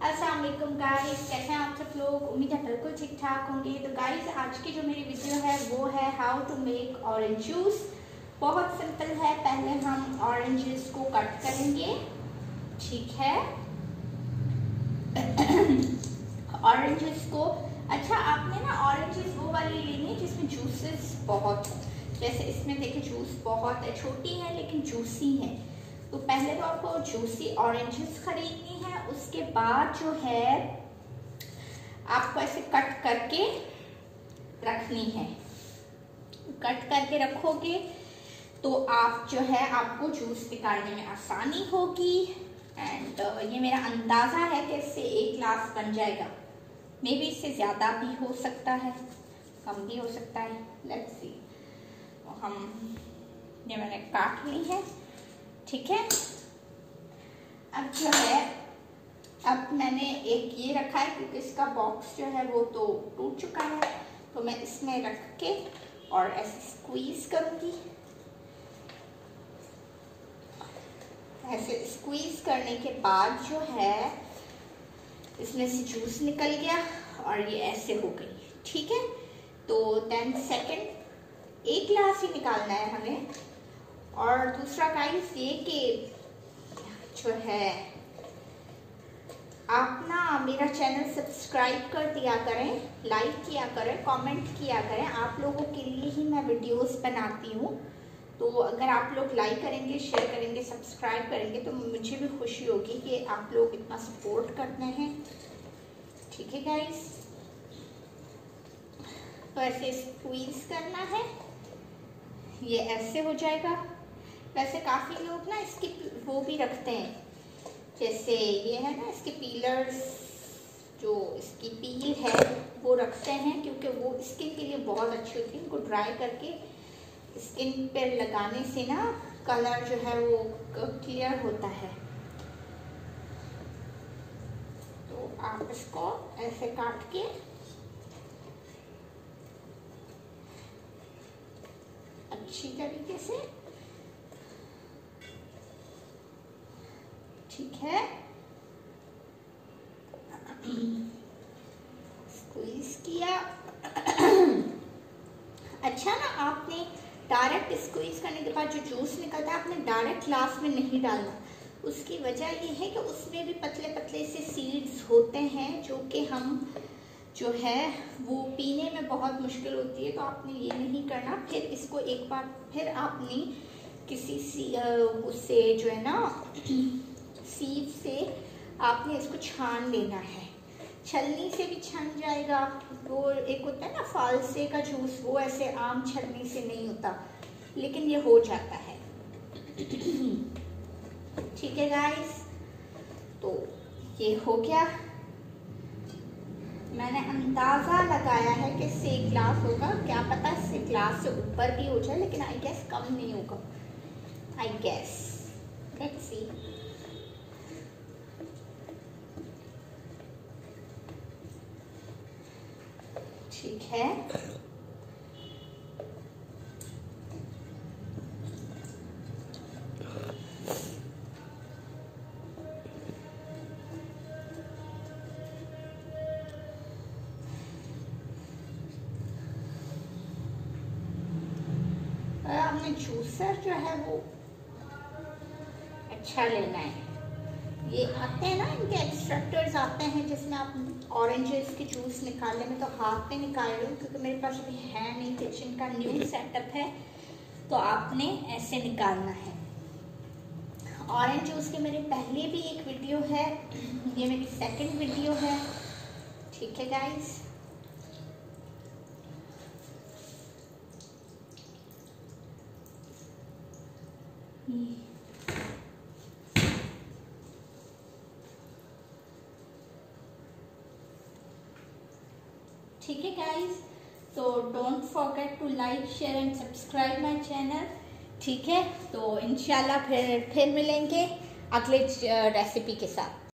अस्सलाम वालेकुम गाइस, कैसे हैं आप सब लोग। उम्मीद है बिल्कुल ठीक ठाक होंगे। तो गाइस आज की जो मेरी वीडियो है वो है how to make orange juice. बहुत सिंपल है। पहले हम ऑरेंजेस को कट करेंगे, ठीक है। ऑरेंजेस को अच्छा आपने ना ऑरेंजेस वो वाली लेनी है जिसमें जूसेस बहुत है। जैसे इसमें देखिए जूस बहुत है, छोटी है लेकिन जूसी है। तो पहले तो आपको जूसी ऑरेंजेस खरीदनी है। उसके बाद जो है आपको ऐसे कट करके रखनी है। कट करके रखोगे तो आप जो है आपको जूस निकालने में आसानी होगी। एंड ये मेरा अंदाजा है कि इससे 1 ग्लास बन जाएगा। मे बी इससे ज़्यादा भी हो सकता है, कम भी हो सकता है। Let's see. तो हम ये मैंने काट ली है, ठीक है। अब जो है अब मैंने एक ये रखा है क्योंकि इसका बॉक्स जो है वो तो टूट चुका है। तो मैं इसमें रख के और ऐसे स्क्वीज करूँगी। ऐसे स्क्वीज करने के बाद जो है इसमें से जूस निकल गया और ये ऐसे हो गई, ठीक है। तो 10 सेकेंड 1 गिलास ही निकालना है हमें। और दूसरा गाइस ये कि जो है आप ना मेरा चैनल सब्सक्राइब कर दिया करें, लाइक किया करें, कमेंट किया करें। आप लोगों के लिए ही मैं वीडियोस बनाती हूँ। तो अगर आप लोग लाइक करेंगे, शेयर करेंगे, सब्सक्राइब करेंगे तो मुझे भी खुशी होगी कि आप लोग इतना सपोर्ट करते हैं, ठीक है गाइस। तो ऐसे स्क्वीज करना है, ये ऐसे हो जाएगा। वैसे काफ़ी लोग ना इसकी वो भी रखते हैं, जैसे ये है ना इसके पीलर्स, जो इसकी पील है वो रखते हैं क्योंकि वो स्किन के लिए बहुत अच्छी होती है। इनको ड्राई करके स्किन पर लगाने से ना कलर जो है वो क्लियर होता है। तो आप इसको ऐसे काट के अच्छी तरीके से, ठीक है, स्क्वीज किया। अच्छा ना आपने डायरेक्ट स्क्वीज करने के बाद जो जूस निकलता है आपने डायरेक्ट ग्लास में नहीं डालना। उसकी वजह ये है कि उसमें भी पतले पतले से सीड्स होते हैं जो कि हम जो है वो पीने में बहुत मुश्किल होती है। तो आपने ये नहीं करना। फिर इसको एक बार फिर आपने किसी उससे जो है ना सीव से आपने इसको छान लेना है। छलनी से भी छन जाएगा। वो एक होता है ना फालसे का जूस, वो ऐसे आम छलनी से नहीं होता, लेकिन ये हो जाता है, ठीक है गाइस। तो ये हो गया। मैंने अंदाजा लगाया है कि 1 ग्लास होगा। क्या पता इससे ग्लास से ऊपर भी हो जाए, लेकिन आई गेस कम नहीं होगा। I guess, let's see. ठीक है, आपने जूसर जो है वो अच्छा लेना है। ये आते हैं ना, इनके एक्सट्रैक्टर्स आते हैं जिसमें आप ऑरेंजेस के जूस निकालने में तो हाथ पे निकाल रहे हो, क्योंकि मेरे पास अभी है नहीं, किचन का न्यू सेटअप है। तो आपने ऐसे निकालना है। ऑरेंज जूस की मेरी पहले भी एक वीडियो है, ये मेरी सेकंड वीडियो है, ठीक है गाइस। ठीक है गाइस, तो don't forget to like, share and subscribe my channel, ठीक है। तो इंशाल्लाह फिर मिलेंगे अगले रेसिपी के साथ।